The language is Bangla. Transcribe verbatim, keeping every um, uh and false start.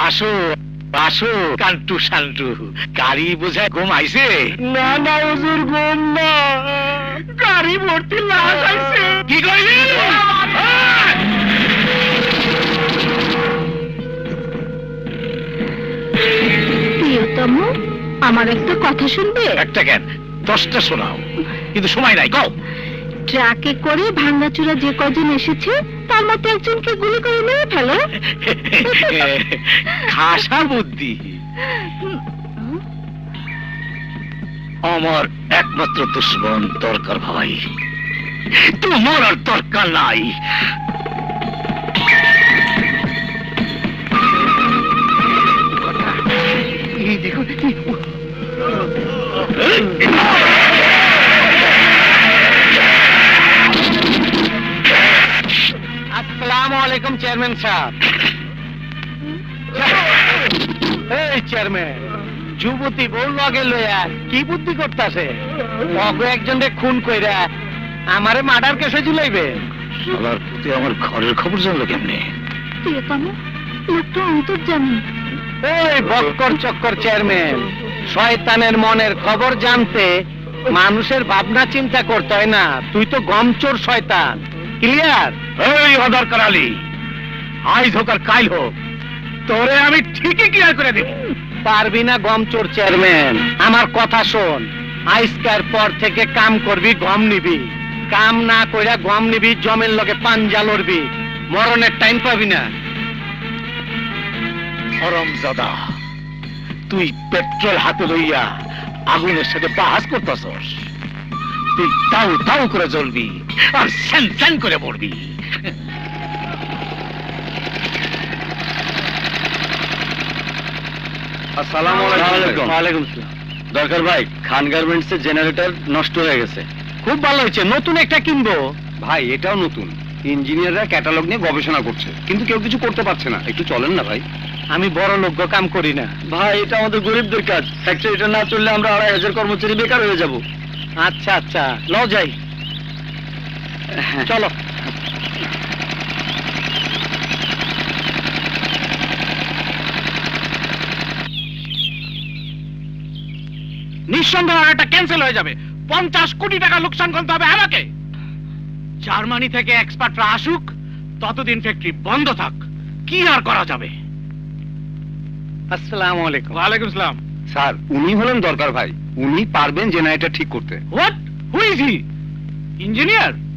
আসো আসো কান্টু শান্টু, গাড়ি বোঝায় ঘুম আইছে? না না হুজুর, ঘুম না, গাড়ি ভর্তি লাশ আইছে। কি কইলি? প্রিয়তম, আমার একটা কথা শুনবে? একটা কেন, দশটা শোনাও, কিন্তু সময় নাই, কও। ট্রাকে করে ভাঙাচুরা যে কজন এসেছে তার মধ্যে একজনকে গুলি করে মেরে ফেলো। খাসা বুদ্ধি। আমার একমাত্র দুশ্মন দরকার ভাই, তোমার আর দরকার নাই। দেখো আসসালামু আলাইকুম চেয়ারম্যান সাহেব। এই চেয়ারম্যান, যুবতী বউ লগে লইয়া কি বুদ্ধি করতেছে? অগো একজনকে খুন কইরা আমারে মার্ডার কেসে ঝুলাইবে। শালার পুতে আমার ঘরের খবর জানলো কেমনে? প্রিয়তম, লোকটা অন্তর্জামী। এই বক্কর চক্কর চেয়ারম্যান, শয়তানের মনের খবর জানতে মানুষের ভাবনা চিন্তা করতে হয় না। তুই তো গমচোর শয়তান। ক্লিয়ার? এই অদরকার আলী, আইজ হোক আর কাইল হোক, তোরে আমি ঠিকই ক্লিয়ার করে দেব। পারবি না গমচোর চেয়ারম্যান, আমার কথা শোন। আইসকার পর থেকে কাম করবি, গম নিবি। কাম না কইরা গম নিবি, জমের লগে পাঞ্জা লড়বি, মরণের টাইম পাবি না। হরমজাদা, তুই পেট্রোল হাতে লইয়া আগুনের সাথে বাহাস করতেছস। তুই তাও তাও করে জ্বলবি আর স্যান স্যান করে পড়বি। আসসালামু আলাইকুম। ওয়ালাইকুম আসসালাম। দরকার ভাই, খান গার্মেন্টস এর জেনারেটর নষ্ট হয়ে গেছে। খুব ভালো হয়েছে, নতুন একটা কিনবো। ভাই এটাও নতুন, ইঞ্জিনিয়াররা ক্যাটালগ নিয়ে গবেষণা করছে, কিন্তু কেউ কিছু করতে পারছে না। একটু চলেন না ভাই। আমি বড় লোক কাম করি না ভাই, এটা আমাদের গরিবদের কাজ। ফ্যাক্টরিটা না চললে আমরা আড়াই হাজার কর্মচারী বেকার হয়ে যাব। আচ্ছা আচ্ছা, লও যাই, চলো। নিঃসন্দেহে অর্ডারটা ক্যান্সেল হয়ে যাবে। পঞ্চাশ কোটি টাকা লোকসান করতে হবে আমাকে। জার্মানি থেকে এক্সপার্টরা আসুক, ততদিন ফ্যাক্টরি বন্ধ থাক। কি আর করা যাবে? আসসালামু আলাইকুম। ওয়ালাইকুম আসসালাম। স্যার, উনি হলেন দরকার ভাই, উনি পারবেন জেনারেটর ঠিক করতে। What? Who is he? Engineer?